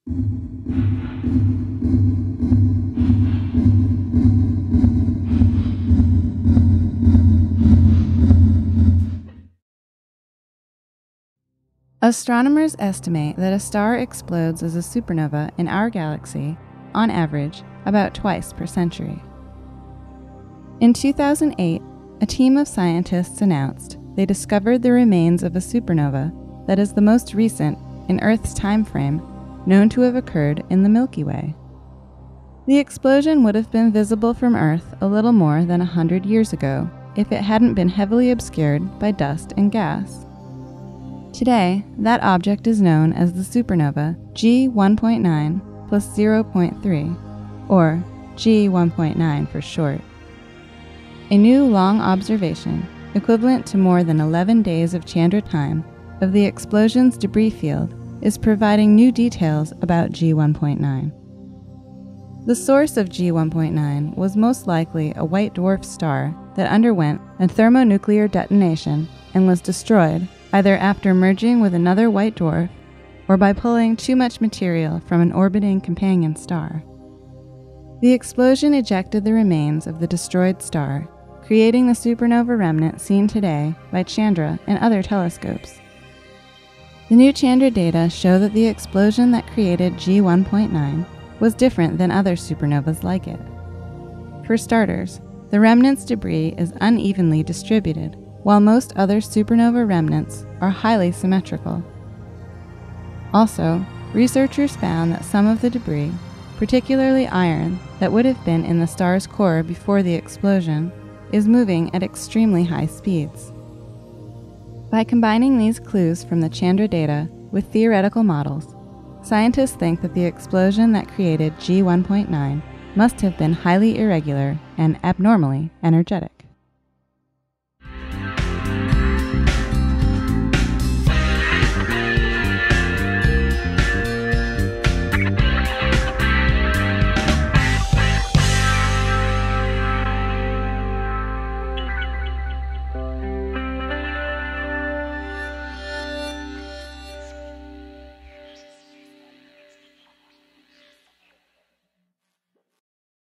Astronomers estimate that a star explodes as a supernova in our galaxy, on average, about twice per century. In 2008, a team of scientists announced they discovered the remains of a supernova that is the most recent, in Earth's time frame, known to have occurred in the Milky Way. The explosion would have been visible from Earth a little more than 100 years ago if it hadn't been heavily obscured by dust and gas. Today, that object is known as the supernova G1.9+0.3, or G1.9 for short. A new long observation, equivalent to more than 11 days of Chandra time, of the explosion's debris field is providing new details about G1.9. The source of G1.9 was most likely a white dwarf star that underwent a thermonuclear detonation and was destroyed either after merging with another white dwarf or by pulling too much material from an orbiting companion star. The explosion ejected the remains of the destroyed star, creating the supernova remnant seen today by Chandra and other telescopes. The new Chandra data show that the explosion that created G1.9 was different than other supernovas like it. For starters, the remnant's debris is unevenly distributed, while most other supernova remnants are highly symmetrical. Also, researchers found that some of the debris, particularly iron that would have been in the star's core before the explosion, is moving at extremely high speeds. By combining these clues from the Chandra data with theoretical models, scientists think that the explosion that created G1.9 must have been highly irregular and abnormally energetic.